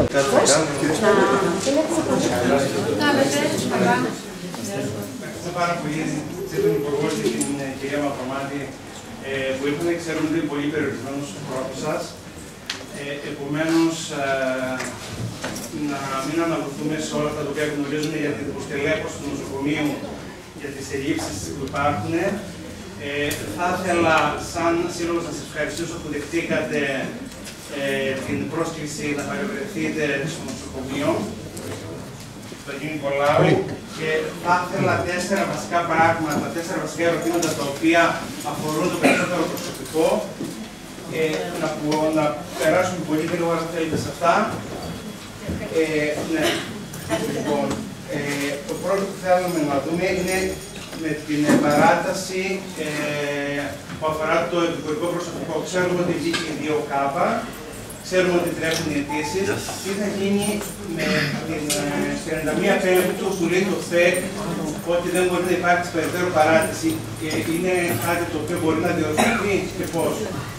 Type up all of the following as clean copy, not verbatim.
Πάρα πολύ τον Υπουργό και την κυρία Μαυρομάτη που ήρθαν, ξέρουμε ότι είναι πολύ περιορισμένος ο χρόνος σας. Επομένως, να μην αναλωθούμε σε όλα αυτά τα οποία γνωρίζουμε για την υποστελέχωση του νοσοκομείου, για τις ελλείψεις που υπάρχουν. Θα ήθελα, σαν σύλλογος, να σας ευχαριστήσω που δεχτήκατε την πρόσκληση να παρευρεθείτε στο νοσοκομείο του Αγίου Νικολάου και θα ήθελα 4 βασικά πράγματα, 4 βασικά ερωτήματα τα οποία αφορούν το περισσότερο προσωπικό να περάσουμε πολύ γρήγορα αν θέλετε σε αυτά. Ναι. Λοιπόν, το πρώτο που θέλουμε να δούμε είναι με την παράταση που αφορά το επικουρικό προσωπικό. Ξέρουμε ότι βγήκε η 2K, ξέρουμε ότι τρέχουν οι αιτήσεις. Τι θα γίνει με την 31 Πέμπτου που λέει το ΦΕΚ ότι δεν μπορεί να υπάρξει περαιτέρω παράταση. Είναι κάτι το οποίο μπορεί να διορθωθεί και πώς.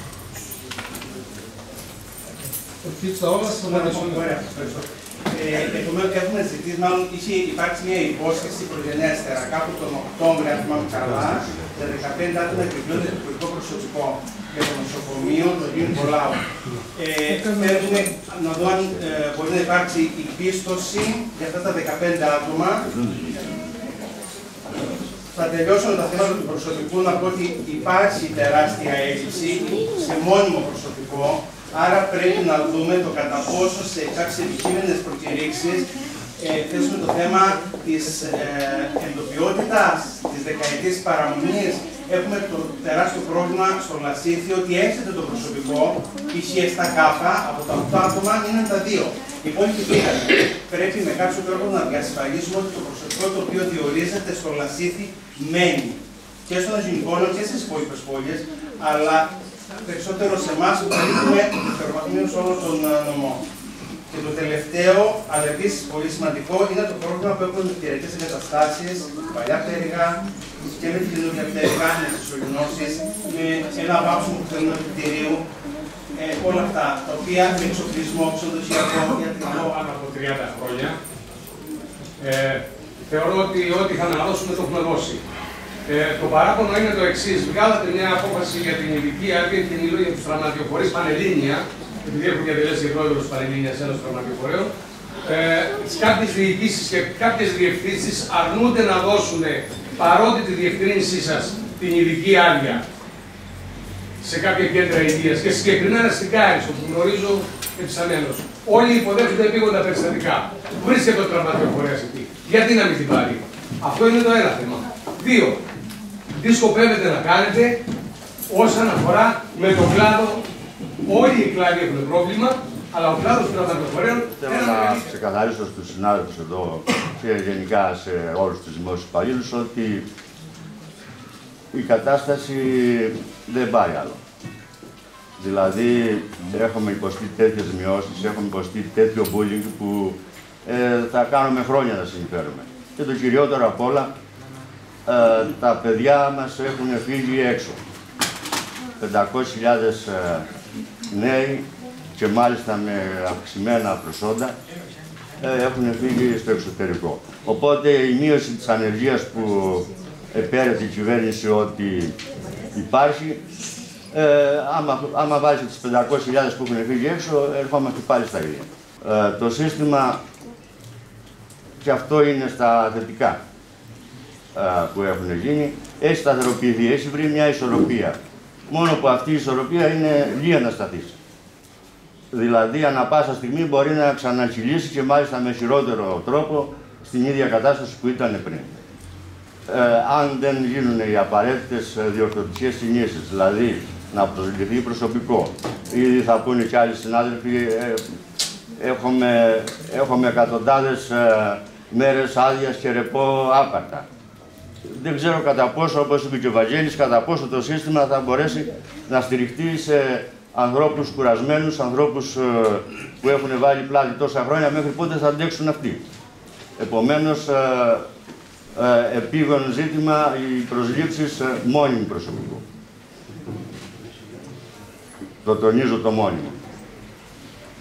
Επομένως, έχουμε ζητήσει, μάλλον είχε υπάρξει μια υπόσχεση προγενέστερα κάπου τον Οκτώβριο, αν θυμάμαι καλά, για 15 άτομα επιπλέον επικουρικό προσωπικό για το νοσοκομείο του Αγίου Νικολάου. Θέλουμε να δω αν μπορεί να υπάρξει η πίστοση για αυτά τα 15 άτομα. Θα τελειώσω με τα θέματα του προσωπικού, να πω ότι υπάρχει τεράστια έλλειψη σε μόνιμο προσωπικό. Άρα πρέπει να δούμε το κατά πόσο σε κάποιες επικείμενες προκηρύξεις θέσουμε το θέμα της εντοπιότητας, της δεκαετής παραμονής. Έχουμε το τεράστιο πρόβλημα στο Λασίθιο ότι έχετε το προσωπικό, π.χ. 7K, από τα 8 άτομα είναι τα 2. Οι υπόλοιποι πήγανε. Πρέπει με κάποιο τρόπο να διασφαλίσουμε ότι το προσωπικό το οποίο διορίζεται στο Λασίθι μένει. Και στον Αγιονικόλαο και στις υπόλοιπες πόλεις, αλλά περισσότερο σε εμάς που καλύπτουμε σε όλο τον νομό. Και το τελευταίο, αλλά επίσης πολύ σημαντικό, είναι το πρόβλημα που έχουμε με τις κτηριακές εγκαταστάσεις, την παλιά πτέρυγα και με την καινούργια πτέρυγα, με τις οργανώσεις, με ένα βάψιμο που θέλουμε του κτηρίου. Όλα αυτά, τα οποία με εξοπλισμό, ξενοδοχειακό, ιατρικό. Από 30 χρόνια. Θεωρώ ότι ό,τι είχαμε να δώσουμε το έχουμε δώσει. Το παράπονο είναι το εξής. Βγάλατε μια απόφαση για την ειδική άδεια και μιλώ για τους τραυματιοφορείς Πανελλήνια, επειδή έχω διατελέσει και πρόεδρος Πανελλήνιας Ένωσης Τραυματιοφορέων. Κάποιες διοικήσεις και κάποιες διευθύνσεις αρνούνται να δώσουν, παρότι τη διευκρίνησή σας, την ειδική άδεια σε κάποια κέντρα υγείας και συγκεκριμένα στην Κάρις, όπου γνωρίζω επισαμένως. Όλοι υποδέχονται επίγοντα περιστατικά. Βρίσκεται ο τραυματιοφορέας εκεί. Γιατί να μην την πάρει. Αυτό είναι το ένα θέμα. 2. Τι σκοπεύετε να κάνετε όσον αφορά με τον κλάδο. Όλοι οι κλάδοι έχουν πρόβλημα, αλλά ο κλάδος των τραυματιοφορέων. Θέλω να ξεκαθαρίσω στους συνάδελφους εδώ και γενικά σε όλους τους δημόσιους υπαλλήλους ότι η κατάσταση δεν πάει άλλο. Δηλαδή, έχουμε υποστεί τέτοιες μειώσεις, έχουμε υποστεί τέτοιο bullying που θα κάνουμε χρόνια να συνηθέρουμε. Και το κυριότερο απ' όλα, τα παιδιά μας έχουν φύγει έξω. 500.000 νέοι και μάλιστα με αυξημένα προσόντα έχουν φύγει στο εξωτερικό. Οπότε η μείωση της ανεργίας που επέρεται η κυβέρνηση ότι υπάρχει, άμα βάζει τις 500.000 που έχουν φύγει έξω, ερχόμαστε πάλι στα ίδια. Το σύστημα, και αυτό είναι στα θετικά που έχουν γίνει, έχει σταθεροποιηθεί, έχει βρει μια ισορροπία. Μόνο που αυτή η ισορροπία είναι λίγα να σταθεί. Δηλαδή, ανά πάσα στιγμή μπορεί να ξανακυλήσει και μάλιστα με χειρότερο τρόπο στην ίδια κατάσταση που ήταν πριν. Αν δεν γίνουν οι απαραίτητες διορθωτικές κινήσεις, δηλαδή να προσληφθεί προσωπικό, ή θα πούνε και άλλοι συνάδελφοι, έχουμε εκατοντάδες μέρες άδειας και ρεπό άπαρτα. Δεν ξέρω κατά πόσο, όπως είπε και ο Βαγγέλης, κατά πόσο το σύστημα θα μπορέσει να στηριχτεί σε ανθρώπους κουρασμένους, ανθρώπους που έχουν βάλει πλάτη τόσα χρόνια, μέχρι πότε θα αντέξουν αυτοί. Επομένως, επίγον ζήτημα οι προσλήψεις μόνιμου προσωπικού. Το τονίζω το μόνιμο.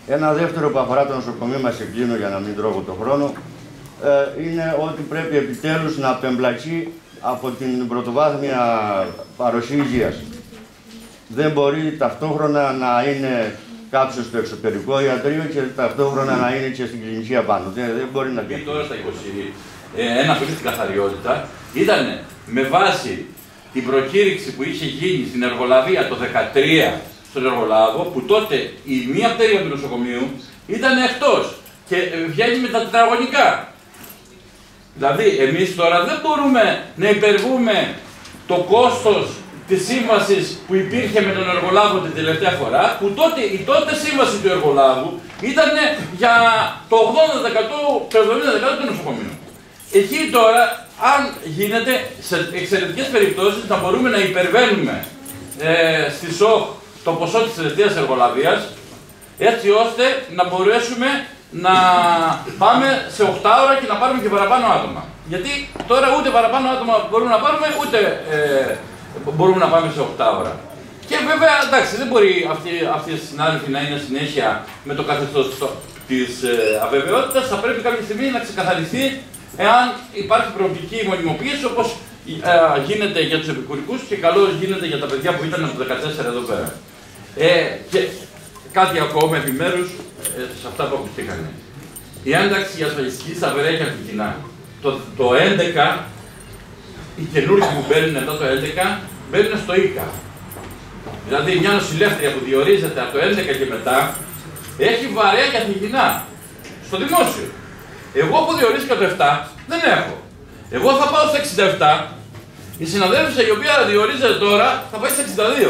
Ένα δεύτερο που αφορά το νοσοκομείο μας, κλείνω για να μην τρώγω το χρόνο, είναι ότι πρέπει επιτέλους να απεμπλακεί από την πρωτοβάθμια παροχή υγείας. Δεν μπορεί ταυτόχρονα να είναι κάποιος στο εξωτερικό ιατρείο και ταυτόχρονα να είναι και στην κλινική απάνω. Δεν μπορεί να πει. Τώρα στα 20, ένα παιδί στην καθαριότητα ήταν με βάση την προκήρυξη που είχε γίνει στην Εργολαβία το 2013 στον Εργολάβο, που τότε η μία πτέρυγα του νοσοκομείου ήταν εκτός και βγαίνει με τα τετραγωνικά. Δηλαδή, εμείς τώρα δεν μπορούμε να υπερβούμε το κόστος της σύμβασης που υπήρχε με τον Εργολάβο την τελευταία φορά, που τότε, η τότε σύμβαση του Εργολάβου ήταν για το 80%, το 70% του νοσοκομείου. Εκεί τώρα, αν γίνεται, σε εξαιρετικές περιπτώσεις, θα μπορούμε να υπερβαίνουμε στη ΣΟΧ το ποσό της τελευταίας εργολαβίας, έτσι ώστε να μπορέσουμε να πάμε σε 8 ώρα και να πάρουμε και παραπάνω άτομα. Γιατί τώρα ούτε παραπάνω άτομα μπορούμε να πάρουμε, ούτε μπορούμε να πάμε σε 8 ώρα. Και βέβαια, εντάξει, δεν μπορεί αυτοί οι συνάδελφοι να είναι συνέχεια με το καθεστώς της αβεβαιότητας. Θα πρέπει κάποια στιγμή να ξεκαθαριστεί εάν υπάρχει προοπτική μονιμοποίηση, όπως γίνεται για τους επικουρικούς και καλώς γίνεται για τα παιδιά που ήταν από το 2014 εδώ πέρα. Και κάτι ακόμα επιμέρους σε αυτά που ακουστήκανε. Η ένταξη για ασφαλιστική σταθερά και αρχιτεινά. Το 11, οι καινούργοι που μπαίνουν μετά το 11, μπαίνουν στο ΙΚΑ. Δηλαδή μια νοσηλεύτρια που διορίζεται από το 11 και μετά, έχει βαρέα και αρχιτεινά στο δημόσιο. Εγώ που διορίστηκα το 7, δεν έχω. Εγώ θα πάω στα 67, η συναδέλφισσα η οποία διορίζεται τώρα θα πάει στα 62.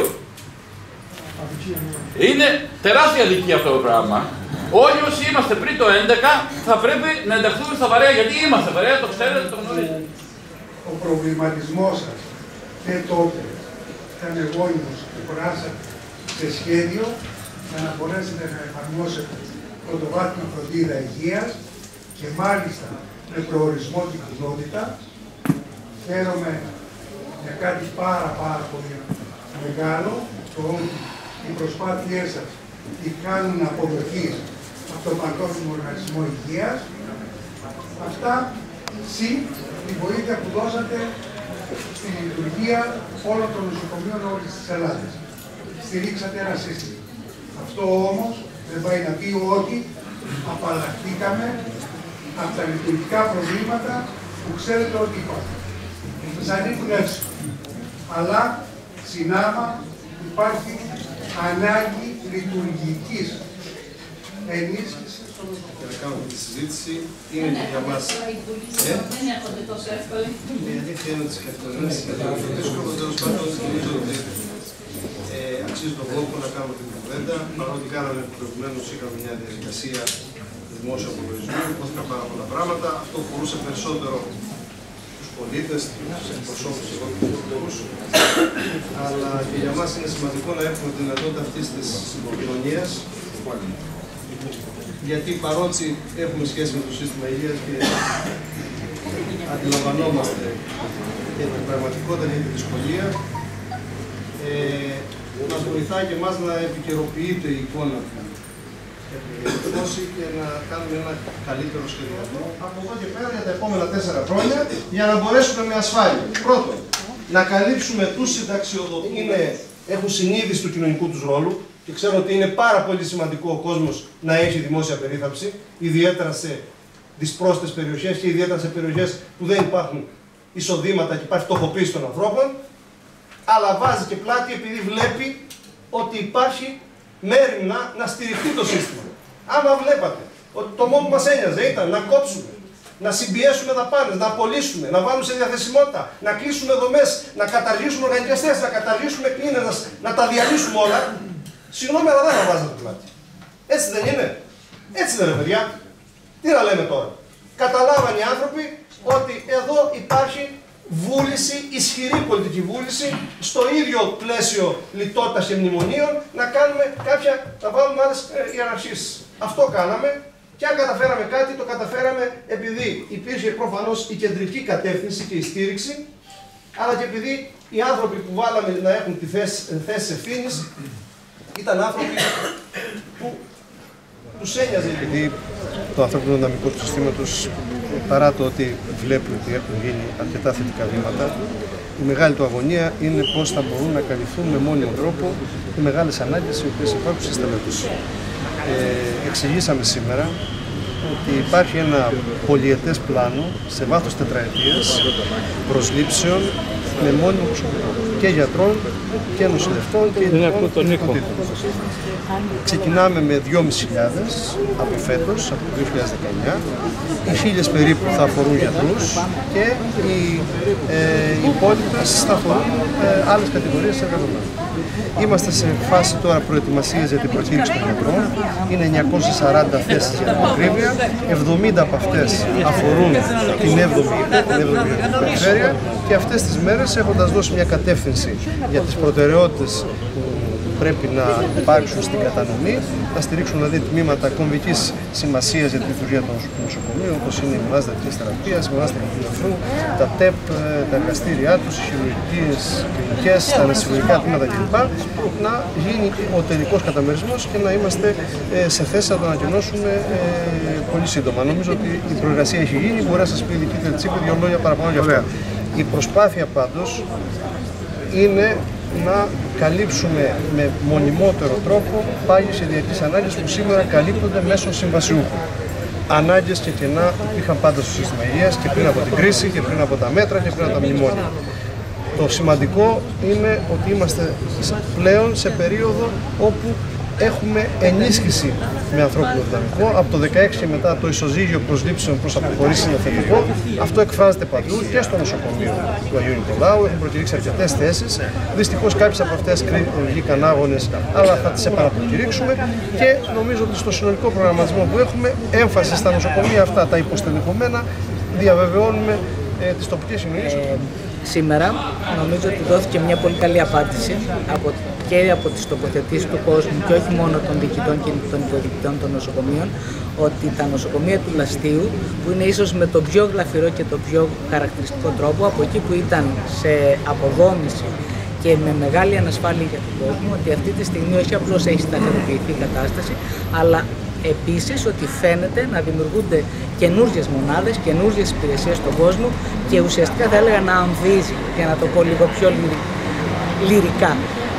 Είναι τεράστια αδικία αυτό το πράγμα. Όλοι όσοι είμαστε πριν το 11 θα πρέπει να ενταχθούμε στα βαρέα, γιατί είμαστε βαρέα, το ξέρετε, το γνωρίζετε. Ο προβληματισμός σας και τότε ήταν εγώνιμος και χωράσατε σε σχέδιο για να μπορέσετε να εφαρμόσετε πρωτοβάθμια φροντίδα υγείας και μάλιστα με προορισμό την κοινότητα. Χαίρομαι για κάτι πάρα πολύ μεγάλο, το ότι οι προσπάθειές σας τι κάνουν αποδοχή από τον Παγκόσμιο Οργανισμό Υγείας. Αυτά συν τη βοήθεια που δώσατε στη λειτουργία όλων των νοσοκομείων όλης της Ελλάδας. Στηρίξατε ένα σύστημα. Αυτό όμως δεν πάει να πει ότι απαλλαχθήκαμε από τα λειτουργικά προβλήματα που ξέρετε ότι υπάρχουν. Σας ανήκουν έξω. Αλλά συνάμα υπάρχει ανάγκη λειτουργικής ενίσχυσης στο νοσοκομείο. Για να κάνουμε τη συζήτηση, είναι και για μας. Δεν έρχονται τόσο εύκολα. Η αλήθεια είναι ότι τις καθημερινές είναι το δύσκολο, τέλος πάντων νομίζω ότι αξίζει τον κόπο να κάνουμε την κουβέντα. Παρότι κάναμε προηγουμένως, είχαμε μια διαδικασία δημόσιου απολογισμού, υπόθηκαν πάρα πολλά πράγματα. Αυτό φορούσε περισσότερο τους πολίτες, τους εκπροσώπους και τους. Αλλά και για μας είναι σημαντικό να έχουμε τη δυνατότητα αυτής της συγκοινωνίας. Γιατί παρότι έχουμε σχέση με το σύστημα υγείας και αντιλαμβανόμαστε και την πραγματικότητα και τη δυσκολία, μας βοηθάει και εμάς να επικαιροποιείται η εικόνα του και να κάνουμε ένα καλύτερο σχεδιασμό από εδώ και πέρα για τα επόμενα 4 χρόνια για να μπορέσουμε με ασφάλεια. Πρώτον, να καλύψουμε τους συνταξιοδοτούμενους που έχουν συνείδηση του κοινωνικού τους ρόλου και ξέρω ότι είναι πάρα πολύ σημαντικό ο κόσμος να έχει δημόσια περίθαλψη, ιδιαίτερα σε δυσπρόσιτες περιοχές και ιδιαίτερα σε περιοχές που δεν υπάρχουν εισοδήματα και υπάρχει φτωχοποίηση των ανθρώπων, αλλά βάζει και πλάτη επειδή βλέπει ότι υπάρχει μέριμνα να στηριχτεί το σύστημα. Άμα βλέπατε ότι το μόνο που μας ένοιαζε ήταν να κόψουμε, να συμπιέσουμε δαπάνες, να απολύσουμε, να βάλουμε σε διαθεσιμότητα, να κλείσουμε δομές, να καταργήσουμε οργανικές θέσεις, να καταργήσουμε κλίνες, να τα διαλύσουμε όλα, συγγνώμη, αλλά δεν θα βάζετε πλάτη. Έτσι δεν είναι? Έτσι δεν είναι, παιδιά? Τι να λέμε τώρα? Καταλάβαν οι άνθρωποι ότι εδώ υπάρχει βούληση, ισχυρή πολιτική βούληση, στο ίδιο πλαίσιο λιτότητας και μνημονίων, να κάνουμε να βάλουμε άλλες ιεραρχίες. Αυτό κάναμε και αν καταφέραμε κάτι, το καταφέραμε επειδή υπήρχε προφανώς η κεντρική κατεύθυνση και η στήριξη, αλλά και επειδή οι άνθρωποι που βάλαμε να έχουν τη θέση ευθύνης ήταν άνθρωποι που τους ένοιαζε. Γιατί το ανθρώπινο δυναμικό του συστήματος, παρά το ότι βλέπει ότι έχουν γίνει αρκετά θετικά βήματα, η μεγάλη του αγωνία είναι πώς θα μπορούν να καλυφθούν με μόνιμο τρόπο οι μεγάλες ανάγκες οι οποίες υπάρχουν στη στελέχωση. Εξηγήσαμε σήμερα ότι υπάρχει ένα πολυετές πλάνο σε βάθος τετραετίας προσλήψεων με μόνιμο προσωπικό και γιατρών και νοσηλευτών και ειδικών ειδικοτήτων. Ξεκινάμε με 2.500 από φέτος, από το 2019. Οι 1.000 περίπου θα αφορούν γιατρούς και οι υπόλοιπες θα αφορούν άλλες κατηγορίες εργαζομένων. Είμαστε σε φάση τώρα προετοιμασίας για την προκήρυξη των γιατρών. Είναι 940 θέσεις για την ακρίβεια. 70 από αυτές αφορούν την 7η περιφέρεια και αυτές τις μέρες, έχοντας δώσει μια κατεύθυνση για τις προτεραιότητες που πρέπει να υπάρξουν στην κατανομή, να στηρίξουν δηλαδή τμήματα κομβικής σημασίας για τη λειτουργία των νοσοκομείων, όπως είναι οι μονάδες διατρικής θεραπείας, οι μονάδες τεχνικού νεφρού, τα ΤΕΠ, τα εργαστήριά τους, οι χειρουργικές κλινικές, τα ανασυλλογικά τμήματα κλπ. Να γίνει ο τελικός καταμερισμός και να είμαστε σε θέση να το ανακοινώσουμε πολύ σύντομα. Νομίζω ότι η προεργασία έχει γίνει, μπορεί να σας πει η δική του Τσίπη 2 λόγια παραπάνω γι' αυτό. Η προσπάθεια πάντως είναι να καλύψουμε με μονιμότερο τρόπο πάγιες και διαρκείς ανάγκες που σήμερα καλύπτονται μέσω συμβασιούχων. Ανάγκες και κενά υπήρχαν πάντα στο σύστημα υγείας και πριν από την κρίση και πριν από τα μέτρα και πριν από τα μνημόνια. Το σημαντικό είναι ότι είμαστε πλέον σε περίοδο όπου έχουμε ενίσχυση με ανθρώπινο δυναμικό. Από το 2016 και μετά το ισοζύγιο προσλήψεων προς αποχωρήσεις είναι θετικό. Αυτό εκφράζεται παντού και στο νοσοκομείο του Αγίου Νικολάου. Έχουν προκηρύξει αρκετές θέσεις. Δυστυχώς κάποιες από αυτές βγήκαν άγονες, αλλά θα τις επαναπροκηρύξουμε. Και νομίζω ότι στο συνολικό προγραμματισμό που έχουμε, έμφαση στα νοσοκομεία αυτά τα υποστελεχωμένα, διαβεβαιώνουμε τις τοπικές κοινωνίες. Σήμερα νομίζω ότι δόθηκε μια πολύ καλή απάντηση και από τις τοποθετήσεις του κόσμου και όχι μόνο των διοικητών και των υποδιοικητών των νοσοκομείων, ότι τα νοσοκομεία του Λαστείου, που είναι ίσως με τον πιο γλαφυρό και τον πιο χαρακτηριστικό τρόπο, από εκεί που ήταν σε αποδόμηση και με μεγάλη ανασφάλεια για τον κόσμο, ότι αυτή τη στιγμή όχι απλώς έχει σταθεροποιηθεί η κατάσταση, αλλά επίσης ότι φαίνεται να δημιουργούνται καινούργιες μονάδες, καινούργιες υπηρεσίες στον κόσμο και ουσιαστικά θα έλεγα να αμβίζει, για να το πω λίγο πιο λυρικά.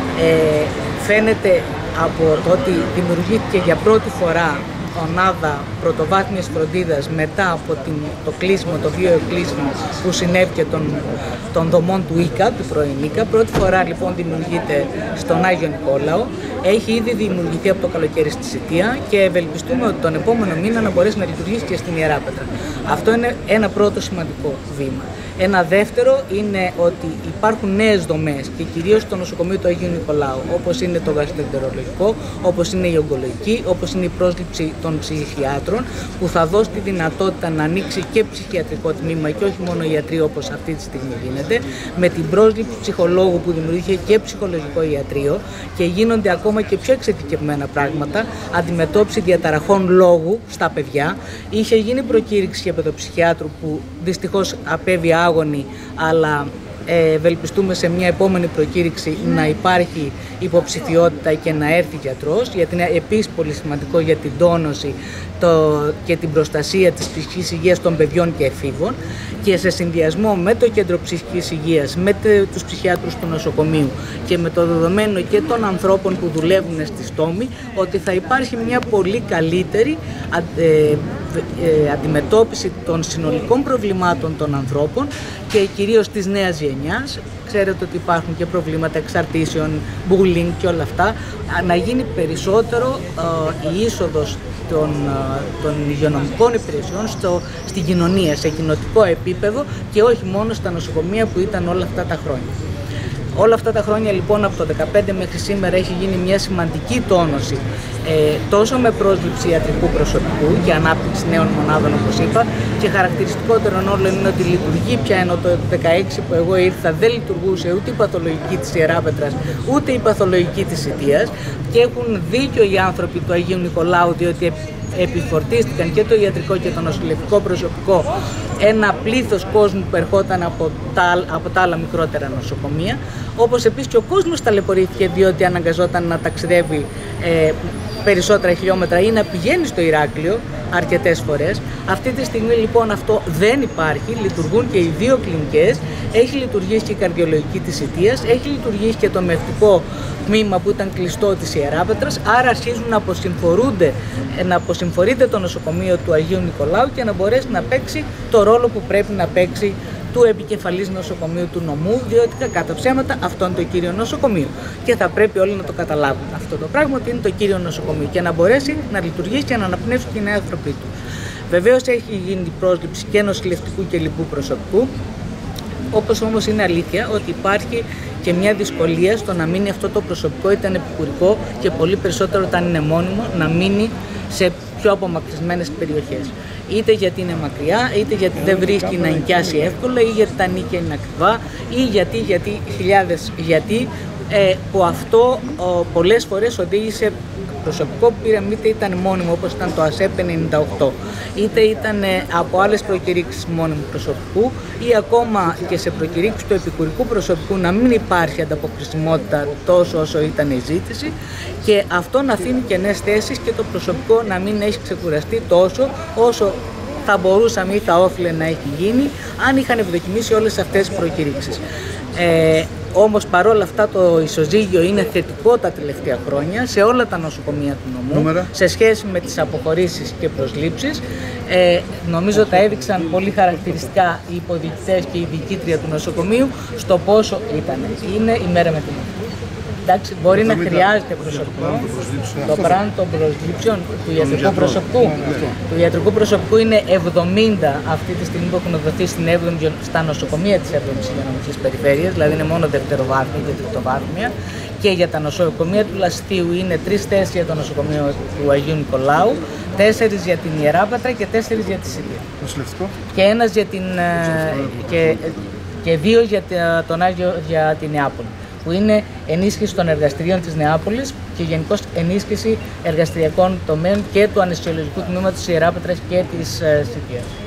Φαίνεται από το ότι δημιουργήθηκε για πρώτη φορά μονάδα πρωτοβάθμιας φροντίδας μετά από το κλείσιμο, το βίαιο κλείσιμο που συνέβη και των δομών του ΙΚΑ, του πρώην ΙΚΑ. Πρώτη φορά λοιπόν δημιουργείται στον Άγιο Νικόλαο. Έχει ήδη δημιουργηθεί από το καλοκαίρι στη Σιτία και ευελπιστούμε ότι τον επόμενο μήνα να μπορέσει να λειτουργήσει και στην Ιεράπετρα. Αυτό είναι ένα πρώτο σημαντικό βήμα. Ένα δεύτερο είναι ότι υπάρχουν νέες δομές και κυρίως στο νοσοκομείο του Αγίου Νικολάου, όπως είναι το γαστροεντερολογικό, όπως είναι η ογκολογική, όπως είναι η πρόσληψη των ψυχιάτρων, που θα δώσει τη δυνατότητα να ανοίξει και ψυχιατρικό τμήμα και όχι μόνο ιατροί όπως αυτή τη στιγμή γίνεται, με την πρόσληψη ψυχολόγου που δημιουργήθηκε και ψυχολογικό ιατρείο και γίνονται ακόμα και πιο εξειδικευμένα πράγματα, αντιμετώπιση διαταραχών λόγου στα παιδιά. Είχε γίνει προκήρυξη για παιδοψυχιάτρου που δυστυχώς απέβη άγωνη, αλλά ευελπιστούμε σε μια επόμενη προκήρυξη να υπάρχει υποψηφιότητα και να έρθει γιατρός, γιατί είναι επίσης πολύ σημαντικό για την τόνωση και την προστασία της ψυχικής υγείας των παιδιών και εφήβων, και σε συνδυασμό με το Κέντρο Ψυχικής Υγείας, με τους ψυχιάτρους του νοσοκομείου και με το δεδομένο και των ανθρώπων που δουλεύουν στη στόμη, ότι θα υπάρχει μια πολύ καλύτερη αντιμετώπιση των συνολικών προβλημάτων των ανθρώπων και κυρίως της νέας γενιάς. Ξέρετε ότι υπάρχουν και προβλήματα εξαρτήσεων, bullying και όλα αυτά. Να γίνει περισσότερο η είσοδος των υγειονομικών υπηρεσιών στην κοινωνία, σε κοινοτικό επίπεδο και όχι μόνο στα νοσοκομεία που ήταν όλα αυτά τα χρόνια. Όλα αυτά τα χρόνια λοιπόν από το 2015 μέχρι σήμερα έχει γίνει μια σημαντική τόνωση τόσο με πρόσληψη ιατρικού προσωπικού και ανάπτυξη νέων μονάδων όπως είπα, και χαρακτηριστικότερον όλων είναι ότι λειτουργεί πια, ενώ το 2016 που εγώ ήρθα δεν λειτουργούσε ούτε η παθολογική της Ιεράπετρας ούτε η παθολογική της Σιτίας, και έχουν δίκιο οι άνθρωποι του Αγίου Νικολάου, διότι επιφορτίστηκαν και το ιατρικό και το νοσηλευτικό προσωπικό ένα πλήθος κόσμου που ερχόταν από τα άλλα μικρότερα νοσοκομεία, όπως επίσης και ο κόσμος ταλαιπωρήθηκε διότι αναγκαζόταν να ταξιδεύει περισσότερα χιλιόμετρα ή να πηγαίνει στο Ηράκλειο αρκετές φορές. Αυτή τη στιγμή λοιπόν αυτό δεν υπάρχει, λειτουργούν και οι δύο κλινικές, έχει λειτουργήσει και η καρδιολογική της Ιττίας, έχει λειτουργήσει και το μευτικό τμήμα που ήταν κλειστό της Ιεράπετρας, άρα αρχίζουν να αποσυμφορείται το νοσοκομείο του Αγίου Νικολάου και να μπορέσει να παίξει το ρόλο που πρέπει να παίξει του επικεφαλής νοσοκομείου του νομού, διότι κατά ψέματα αυτό είναι το κύριο νοσοκομείο. Και θα πρέπει όλοι να το καταλάβουν αυτό το πράγμα, ότι είναι το κύριο νοσοκομείο και να μπορέσει να λειτουργήσει και να αναπνεύσει και οι νέοι άνθρωποι του. Βεβαίως έχει γίνει πρόσληψη και νοσηλευτικού και λοιπού προσωπικού, όπως όμως είναι αλήθεια ότι υπάρχει και μια δυσκολία στο να μείνει αυτό το προσωπικό, είτε είναι επικουρικό και πολύ περισσότερο όταν είναι μόνιμο, να μείνει σε πιο απομακρυσμένες περιοχές. Είτε γιατί είναι μακριά, είτε γιατί δεν βρίσκει να νοικιάσει εύκολα, ή γιατί τα νίκια είναι ακριβά, ή γιατί που αυτό πολλές φορές οδήγησε προσωπικό που πήραμε, είτε ήταν μόνιμο όπως ήταν το ΑΣΕΠ 98, είτε ήταν από άλλες προκηρύξεις μόνιμου προσωπικού, ή ακόμα και σε προκηρύξεις του επικουρικού προσωπικού να μην υπάρχει ανταποκρισιμότητα τόσο όσο ήταν η ζήτηση, και αυτό να αφήνει κενές θέσεις και το προσωπικό να μην έχει ξεκουραστεί τόσο όσο θα μπορούσαμε ή θα όφιλε να έχει γίνει αν είχαν ευδοκιμήσει όλες αυτές τις προκηρύξεις. Όμως παρόλα αυτά το ισοζύγιο είναι θετικό τα τελευταία χρόνια σε όλα τα νοσοκομεία του νομού σε σχέση με τις αποχωρήσεις και προσλήψεις. Νομίζω τα έδειξαν πολύ χαρακτηριστικά οι υποδιοικητές και η διοικήτρια του νοσοκομείου στο πόσο ήταν. Είναι η μέρα με την ώρα. Εντάξει, μπορεί να χρειάζεται προσωπικό. Το πράγμα των προσλήψεων του ιατρικού προσωπικού. Του ιατρικού προσωπικού είναι 70 αυτή τη στιγμή που έχουν δοθεί στα νοσοκομεία της 7ης υγειονομικής περιφέρειας, δηλαδή είναι μόνο δευτεροβάθμια και τριτοβάθμια. Και για τα νοσοκομεία του Λαστίου είναι 3 θέσεις για το νοσοκομείο του Αγίου Νικολάου, 4 για την Ιεράπετρα και 4 για τη Ιττία. Και ένας για και 2 για την Νεάπολη, που είναι ενίσχυση των εργαστηρίων της Νεάπολης και γενικώς ενίσχυση εργαστηριακών τομέων και του αναισθησιολογικού τμήματος της Ιεράπετρας και της Ιττίας.